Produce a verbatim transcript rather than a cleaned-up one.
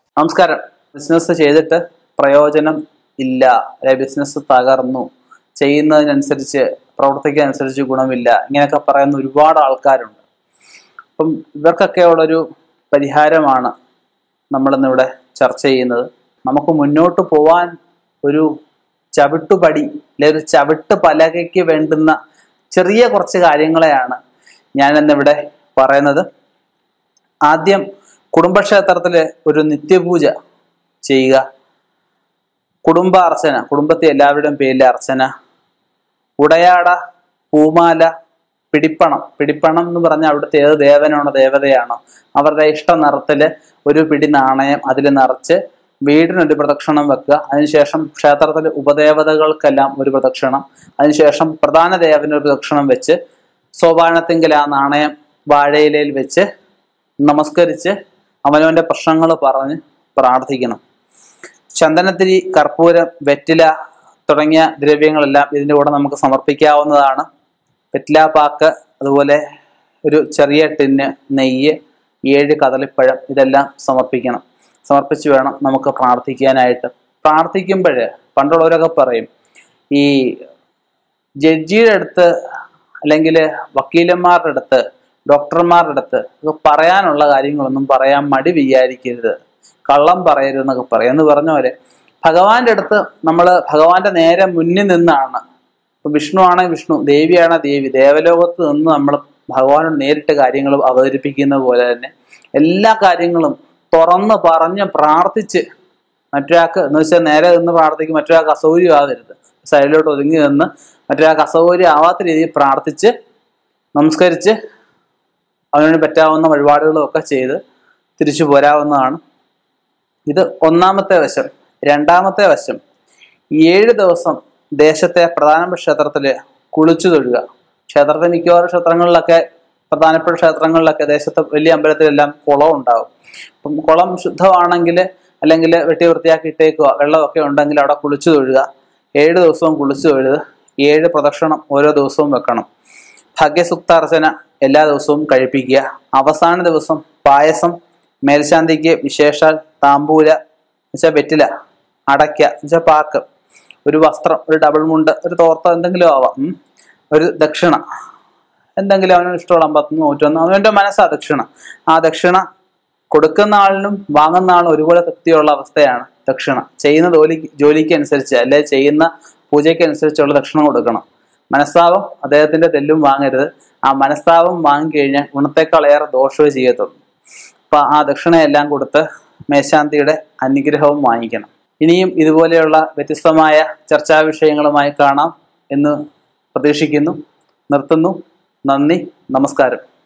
നമസ്കാരം. ബിസിനസ് ചെയ്തിട്ട് പ്രയോജനം ഇല്ല, അല്ലെ ബിസിനസ് തകർന്നു, ചെയ്യുന്നതിനനുസരിച്ച് പ്രവർത്തിക്കുന്നതനുസരിച്ച് ഗുണമില്ല, ഇങ്ങനെയൊക്കെ പറയുന്ന ഒരുപാട് ആൾക്കാരുണ്ട്. അപ്പം ഇവർക്കൊക്കെ ഉള്ളൊരു പരിഹാരമാണ് നമ്മളിന്നിവിടെ ചർച്ച ചെയ്യുന്നത്. നമുക്ക് മുന്നോട്ട് പോവാൻ ഒരു ചവിട്ടുപടി അല്ലെ ഒരു ചവിട്ട് പലകയ്ക്ക് വേണ്ടുന്ന ചെറിയ കുറച്ച് കാര്യങ്ങളെയാണ് ഞാനിന്നിവിടെ പറയുന്നത്. ആദ്യം കുടുംബക്ഷേത്രത്തില് ഒരു നിത്യപൂജ ചെയ്യുക. കുടുംബാർച്ചന, കുടുംബത്തെ എല്ലാവരുടെയും പേരിലെ അർച്ചന, ഉടയാട, പൂമാല, പിടിപ്പണം. പിടിപ്പണം എന്ന് പറഞ്ഞാൽ അവിടുത്തെ ഏത് ദേവനാണോ ദേവതയാണോ അവരുടെ ഇഷ്ട നിറത്തില് ഒരു പിടി നാണയം അതിൽ നിറച്ച് വീടിനൊരു പ്രദക്ഷിണം വെക്കുക. അതിനുശേഷം ക്ഷേത്രത്തിലെ ഉപദേവതകൾക്കെല്ലാം ഒരു പ്രദക്ഷിണം, അതിനുശേഷം പ്രധാന ദേവനൊരു പ്രദക്ഷിണം വെച്ച് സോപാനത്തെങ്കിൽ ആ നാണയം വാഴയിലയിൽ വെച്ച് നമസ്കരിച്ച് അവനവന്റെ പ്രശ്നങ്ങൾ പറഞ്ഞ് പ്രാർത്ഥിക്കണം. ചന്ദനത്തിരി, കർപ്പൂരം, വെറ്റില തുടങ്ങിയ ദ്രവ്യങ്ങളെല്ലാം ഇതിൻ്റെ കൂടെ നമുക്ക് സമർപ്പിക്കാവുന്നതാണ്. വെറ്റില പാക്ക്, അതുപോലെ ഒരു ചെറിയ ടിന്ന് നെയ്യ്, ഏഴ് കദളിപ്പഴം, ഇതെല്ലാം സമർപ്പിക്കണം. സമർപ്പിച്ച് വേണം നമുക്ക് പ്രാർത്ഥിക്കാനായിട്ട്. പ്രാർത്ഥിക്കുമ്പോൾ പണ്ടുള്ളവരൊക്കെ പറയും, ഈ ജഡ്ജിയുടെ അടുത്ത് അല്ലെങ്കിൽ വക്കീലന്മാരുടെ അടുത്ത്, ഡോക്ടർമാരുടെ അടുത്ത് ഇത് പറയാനുള്ള കാര്യങ്ങളൊന്നും പറയാൻ മടി വിചാരിക്കരുത്, കള്ളം പറയരുതെന്നൊക്കെ പറയും. എന്ന് പറഞ്ഞ പോലെ ഭഗവാന്റെ അടുത്ത് നമ്മൾ ഭഗവാന്റെ നേരെ മുന്നിൽ നിന്നാണ്. ഇപ്പൊ വിഷ്ണു ആണെങ്കിൽ വിഷ്ണു, ദേവിയാണ് ദേവി, ദേവലോകത്ത് നിന്ന് നമ്മൾ ഭഗവാനോട് നേരിട്ട് കാര്യങ്ങൾ അവതരിപ്പിക്കുന്ന പോലെ തന്നെ എല്ലാ കാര്യങ്ങളും തുറന്ന് പറഞ്ഞ് പ്രാർത്ഥിച്ച് മറ്റൊരാൾക്ക് എന്ന് വെച്ചാൽ നേരെ നിന്ന് പ്രാർത്ഥിക്കും, മറ്റൊരാൾക്ക് അസൗകര്യം ആവരുത്, സൈഡിലോട്ട് ഒതുങ്ങി നിന്ന് മറ്റൊരാൾക്ക് അസൗകര്യം ആവാത്ത രീതിയിൽ പ്രാർത്ഥിച്ച് നമസ്കരിച്ച് അവനോട് പറ്റാവുന്ന വഴിപാടുകളും ഒക്കെ ചെയ്ത് തിരിച്ചു പോരാവുന്നതാണ്. ഇത് ഒന്നാമത്തെ വശം. രണ്ടാമത്തെ വശം, ഏഴ് ദിവസം ദേശത്തെ പ്രധാനപ്പെട്ട ക്ഷേത്രത്തില് കുളിച്ചു തൊഴുക. ക്ഷേത്രത്തിൽ മിക്കവാറും ക്ഷേത്രങ്ങളിലൊക്കെ, പ്രധാനപ്പെട്ട ക്ഷേത്രങ്ങളിലൊക്കെ ദേശത്തെ വലിയ അമ്പലത്തിലെല്ലാം കുളം ഉണ്ടാവും. അപ്പം കുളം ശുദ്ധമാണെങ്കിൽ അല്ലെങ്കിൽ വെട്ടി വൃത്തിയാക്കി ഇട്ടേക്കുക, വെള്ളമൊക്കെ ഉണ്ടെങ്കിൽ അവിടെ കുളിച്ചു തൊഴുക. ഏഴ് ദിവസവും കുളിച്ചു തൊഴുത് ഏഴ് പ്രദക്ഷിണം ഓരോ ദിവസവും വെക്കണം. ഭാഗ്യസുക്താർച്ചന എല്ലാ ദിവസവും കഴിപ്പിക്കുക. അവസാന ദിവസം പായസം, മേൽശാന്തിക്ക് വിശേഷാൽ താമ്പൂല എന്നുവെച്ചാൽ വെറ്റില, അടയ്ക്ക എന്നുവെച്ചാൽ പാക്ക്, ഒരു വസ്ത്രം, ഒരു ഡബിൾ മുണ്ട്, ഒരു തോർത്ത എന്തെങ്കിലും ആവാം, ഒരു ദക്ഷിണ എന്തെങ്കിലും അവന് ഇഷ്ടമുള്ള അമ്പത്തൊന്ന് നൂറ്റൊന്ന് അവൻ്റെ മനസ്സാ ദക്ഷിണ. ആ ദക്ഷിണ കൊടുക്കുന്ന ആളിനും വാങ്ങുന്ന ആളിനും ഒരുപോലെ തൃപ്തിയുള്ള അവസ്ഥയാണ് ദക്ഷിണ. ചെയ്യുന്ന ജോലി ജോലിക്ക് അനുസരിച്ച് അല്ലെ ചെയ്യുന്ന പൂജയ്ക്ക് അനുസരിച്ചുള്ള ദക്ഷിണ കൊടുക്കണം. മനസ്താപം അദ്ദേഹത്തിന്റെ തെല്ലും വാങ്ങരുത്. ആ മനസ്താപം വാങ്ങിക്കഴിഞ്ഞാൽ ഗുണത്തെക്കാളേറെ ദോഷമേ ചെയ്യത്തുള്ളൂ. അപ്പൊ ആ ദക്ഷിണയെല്ലാം കൊടുത്ത് മേശാന്തിയുടെ അനുഗ്രഹവും വാങ്ങിക്കണം. ഇനിയും ഇതുപോലെയുള്ള വ്യത്യസ്തമായ ചർച്ചാ വിഷയങ്ങളുമായി കാണാം എന്ന് പ്രതീക്ഷിക്കുന്നു. നിർത്തുന്നു. നന്ദി, നമസ്കാരം.